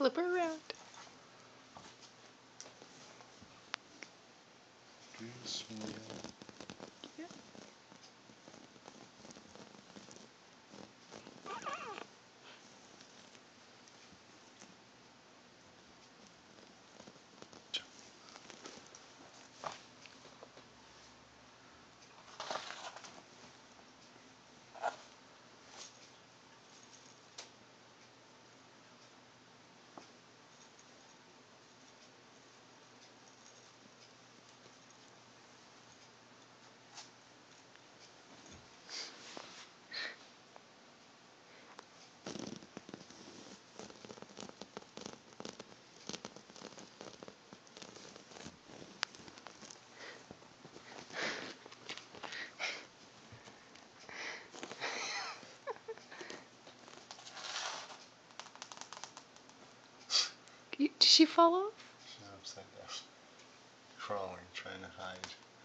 Flip her around. Yeah. Did she fall off? She's upside down. Crawling, trying to hide.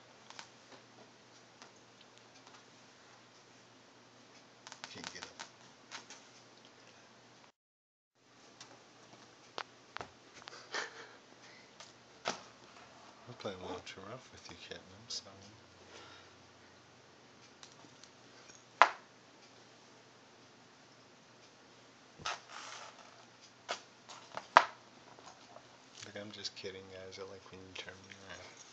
Can't get up. I'm playing a little too rough with you, kitten. I'm sorry. Look, I'm just kidding, guys. I like when you turn me around.